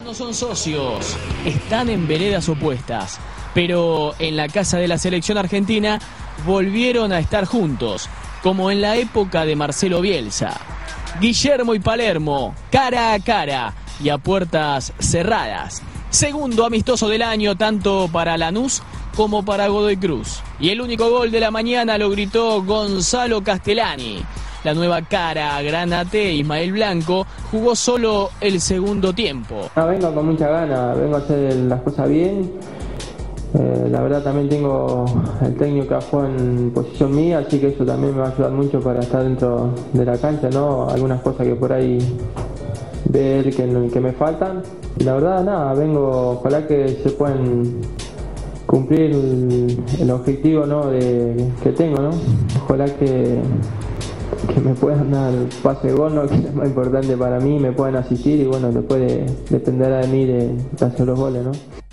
No son socios, están en veredas opuestas, pero en la casa de la selección argentina volvieron a estar juntos, como en la época de Marcelo Bielsa. Guillermo y Palermo, cara a cara y a puertas cerradas. Segundo amistoso del año tanto para Lanús como para Godoy Cruz. Y el único gol de la mañana lo gritó Gonzalo Castellani. La nueva cara granate, Ismael Blanco, jugó solo el segundo tiempo. Vengo con mucha gana, vengo a hacer las cosas bien. La verdad también tengo el técnico que jugó en posición mía, así que eso también me va a ayudar mucho para estar dentro de la cancha, ¿no? Algunas cosas que por ahí ver que me faltan. Y la verdad nada, vengo, ojalá que se puedan cumplir el objetivo, ¿no? que tengo, ¿no? Ojalá que me puedan dar pase de gol, ¿no? Que es más importante para mí, me puedan asistir y bueno, después dependerá de mí de hacer los goles, ¿no?